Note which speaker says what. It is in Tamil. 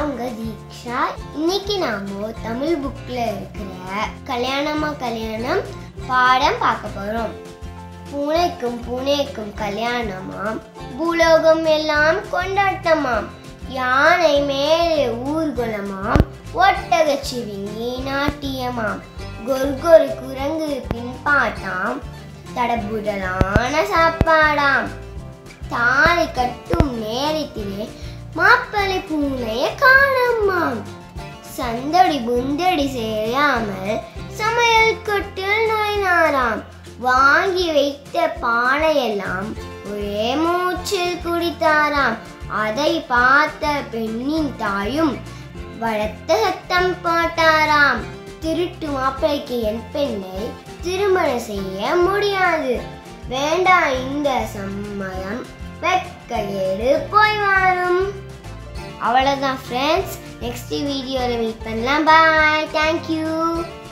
Speaker 1: நான் உங்க தீக்ஷா. இன்னைக்கு நாம தமிழ் புக்ல இருக்கிற கல்யாணமா கல்யாணம் பாடம் பார்க்க போறோம். பூனைக்கும் பூனைக்கும் கல்யாணமாம், பூலோகம் எல்லாம் கொண்டாட்டமாம். யானை மேலே ஊர்வலமாம், ஒட்டகச்சிவிங்கி நாட்டியமாம். கொர்கொரு குரங்கு பின்பாட்டாம், தடபுடலான சாப்பாடாம். தாலி கட்டும் நேரத்திலே மாப்பிள்ளை பூனைய காணமாம். சந்தடி புந்தடி செய்யாமல் சமையல் கட்டில் நுழைனாராம். வாங்கி வைத்த பானையெல்லாம் ஒரே மூச்சில் குடித்தாராம். அதை பார்த்த பெண்ணின் தாயும் வளர்த்த சத்தம் போட்டாராம். திருட்டு மாப்பிள்ளைக்கு என் பெண்ணை திருமணம் செய்ய முடியாது, வேண்டாம் இந்த சம்மதம், வெட்கேடு போய் வரும். அவ்வளோதான் ஃப்ரெண்ட்ஸ். நெக்ஸ்ட் வீடியோவில் மீட் பண்ணலாம். பாய். தேங்க்யூ.